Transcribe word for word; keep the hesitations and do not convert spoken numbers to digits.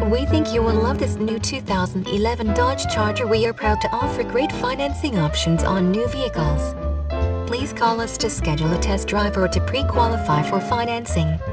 We think you will love this new two thousand eleven Dodge Charger. We are proud to offer great financing options on new vehicles. Please call us to schedule a test drive or to pre-qualify for financing.